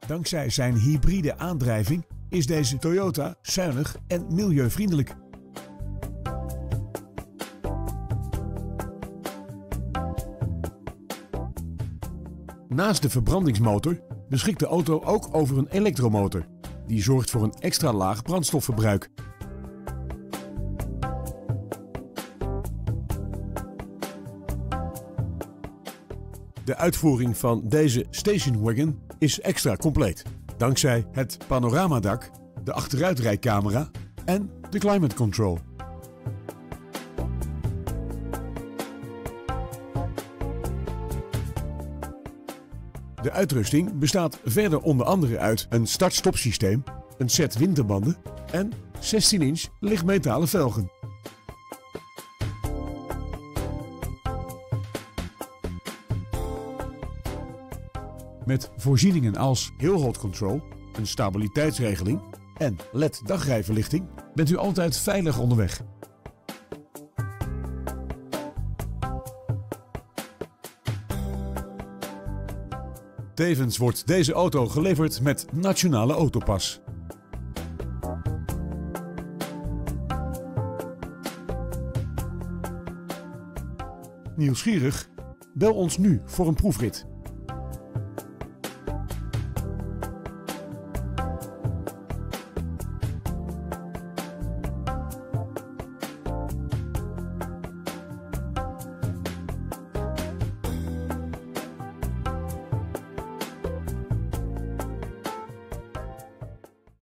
Dankzij zijn hybride aandrijving is deze Toyota zuinig en milieuvriendelijk. Naast de verbrandingsmotor beschikt de auto ook over een elektromotor. Die zorgt voor een extra laag brandstofverbruik. De uitvoering van deze stationwagon is extra compleet. Dankzij het panoramadak, de achteruitrijcamera en de climate control. De uitrusting bestaat verder onder andere uit een start-stop systeem, een set winterbanden en 16-inch lichtmetalen velgen. Met voorzieningen als hill hold control, een stabiliteitsregeling en LED dagrijverlichting bent u altijd veilig onderweg. Tevens wordt deze auto geleverd met Nationale Autopas. Nieuwsgierig? Bel ons nu voor een proefrit.